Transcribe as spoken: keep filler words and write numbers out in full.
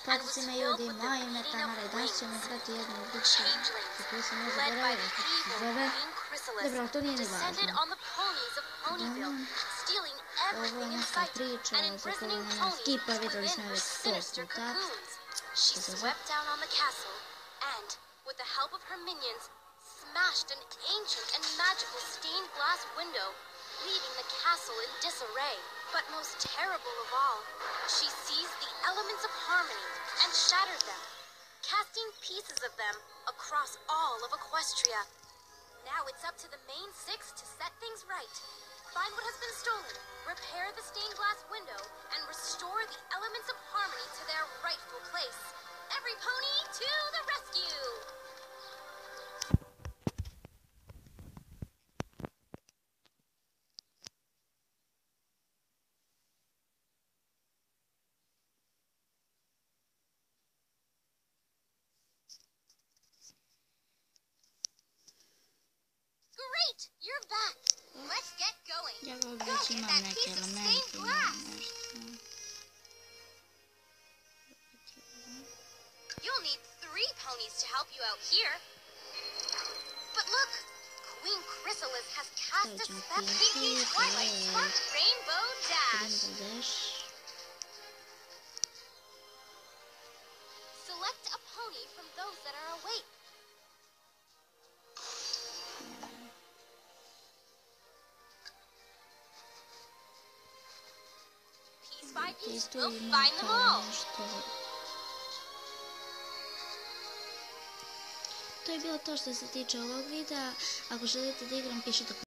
Pozdrav svima ljudi, moje ime je Tamara i danas ćemo igrati jednu igricu za koju sam još zaboravila kako se zove. Dobro, to nije ni važno. Uglavnom, ovo je neka priča za koju nema skipa, vidjeli smo već sto puta. Što se zove? Smashed an ancient and magical stained glass window, leaving the castle in disarray. But most terrible of all, she seized the elements of harmony and shattered them, casting pieces of them across all of Equestria. Now it's up to the main six to set things right. Find what has been stolen, repair the stained glass window, and restore the elements of harmony to their rightful place. Every pony to the rescue! Great! You're back! Let's get going! Ja Go već get imam that neke piece of stained elemente, glass! nešto. You'll need three ponies to help you out here. But look! Queen Chrysalis has cast a Stavit ćemo spell. Pinky, Twilight to je Spark Rainbow Dash! Rainbow Dash. Select a pony from those that are awake. Piece by piece, Isto we'll ima find them kao all. nešto. To je bilo to što se tiče ovog videa. Ako želite da igram, pišite